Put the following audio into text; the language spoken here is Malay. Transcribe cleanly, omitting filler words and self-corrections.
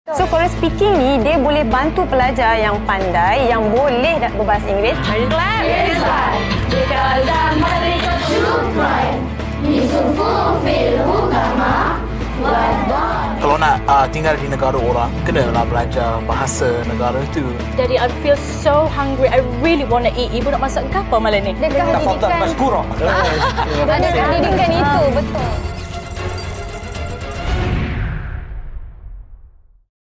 So, Korean speaking ni, dia boleh bantu pelajar yang pandai, yang boleh berbahasa Inggeris. Clap! Yes, because I'm Malika Shukran. Yusuful Hukama. Kalau nak tinggal di negara orang, kenalah belajar bahasa negara itu. Jadi I feel so hungry. I really want to eat. Ibu nak masak apa malam ni? Ada pendidikan itu, betul.